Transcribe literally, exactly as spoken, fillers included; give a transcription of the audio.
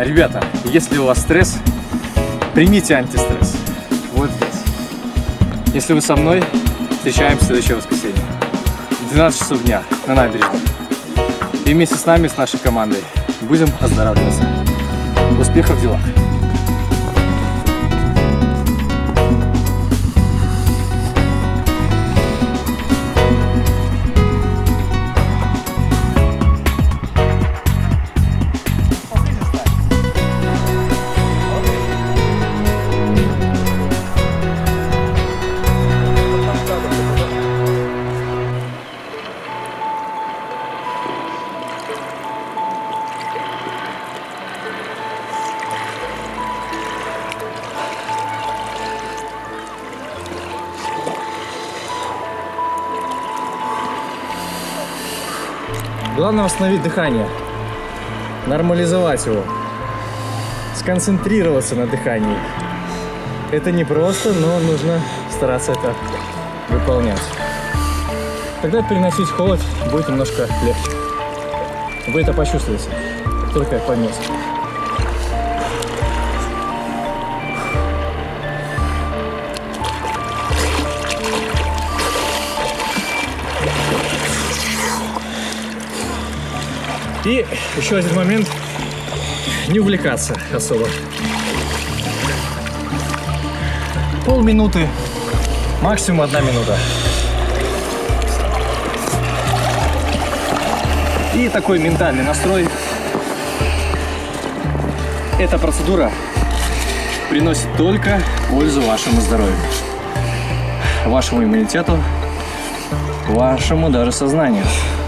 Ребята, если у вас стресс, примите антистресс. Вот здесь. Если вы со мной, встречаемся в следующее воскресенье. двенадцать часов дня на набережной. И вместе с нами, с нашей командой, будем оздоравливаться. Успехов в делах! Главное восстановить дыхание, нормализовать его, сконцентрироваться на дыхании. Это непросто, но нужно стараться это выполнять. Тогда переносить холод будет немножко легче. Вы это почувствуете, только я поднес. И еще один момент, не увлекаться особо. Полминуты, максимум одна минута. И такой ментальный настрой. Эта процедура приносит только пользу вашему здоровью, вашему иммунитету, вашему даже сознанию.